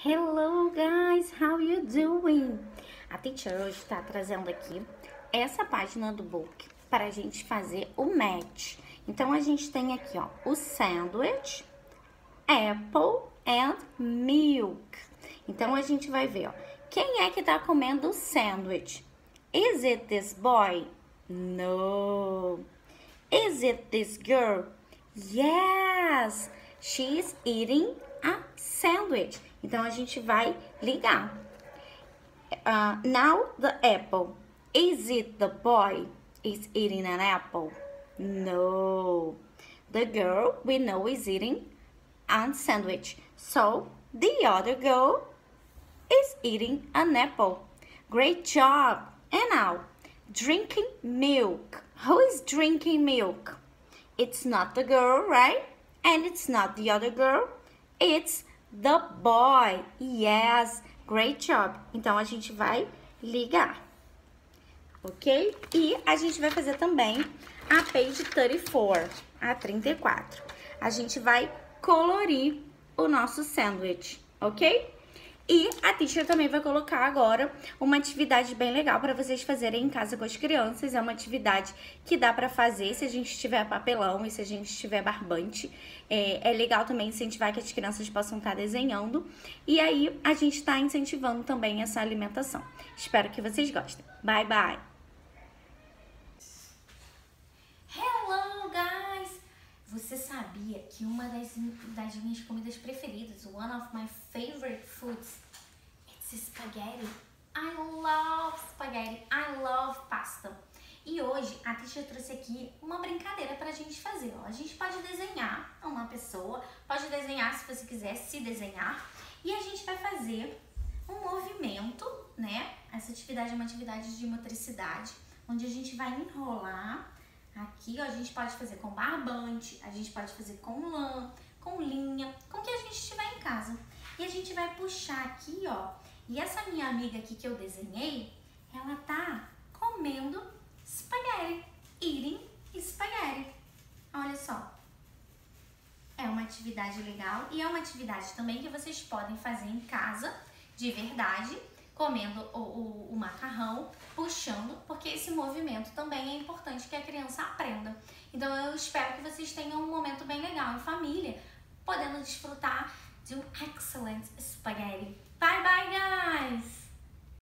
Hello guys, how you doing? A teacher hoje está trazendo aqui essa página do book para a gente fazer o match. Então a gente tem aqui, ó, o sandwich, apple and milk. Então a gente vai ver, ó, quem é que tá comendo o sandwich? Is it this boy? No. Is it this girl? Yes, she's eating a sandwich. Então, a gente vai ligar. Now the apple. Is it the boy is eating an apple? No. The girl we know is eating a sandwich. So, the other girl is eating an apple. Great job. And now, drinking milk. Who is drinking milk? It's not the girl, right? And it's not the other girl. It's the boy. Yes, great job. Então, a gente vai ligar, ok? E a gente vai fazer também a page 34, a 34. A gente vai colorir o nosso sandwich, ok? E a teacher também vai colocar agora uma atividade bem legal para vocês fazerem em casa com as crianças. É uma atividade que dá para fazer se a gente tiver papelão e se a gente tiver barbante. É legal também incentivar que as crianças possam estar desenhando. E aí a gente está incentivando também essa alimentação. Espero que vocês gostem. Bye, bye! Hello, guys! Você sabia que uma das minhas comidas preferidas, one of my favorite foods, it's spaghetti. I love spaghetti, I love pasta. E hoje a teacher trouxe aqui uma brincadeira pra gente fazer. Ó. A gente pode desenhar uma pessoa, pode desenhar se você quiser se desenhar. E a gente vai fazer um movimento, né? Essa atividade é uma atividade de motricidade, onde a gente vai enrolar. Aqui, ó, a gente pode fazer com barbante, a gente pode fazer com lã, com linha, com o que a gente tiver em casa. E a gente vai puxar aqui, ó, e essa minha amiga aqui que eu desenhei, ela tá comendo spaghetti, eating spaghetti. Olha só. É uma atividade legal e é uma atividade também que vocês podem fazer em casa, de verdade, comendo o macarrão, puxando, porque esse movimento também é importante que a criança aprenda. Então eu espero que vocês tenham um momento bem legal em família, podendo desfrutar de um excellent spaghetti. Bye bye, guys!